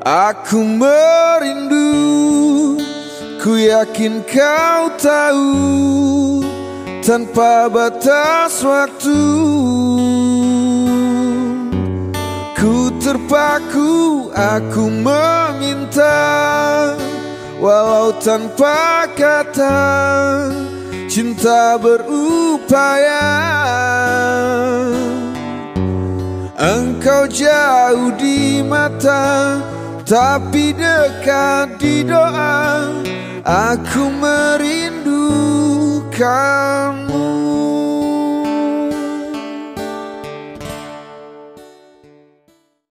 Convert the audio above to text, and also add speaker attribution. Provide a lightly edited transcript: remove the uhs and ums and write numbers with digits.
Speaker 1: Aku merindu, ku yakin kau tahu, tanpa batas waktu. Ku terpaku, aku meminta, walau tanpa kata, cinta berupaya. Engkau jauh di mata, tapi dekat di doa. Aku merindukan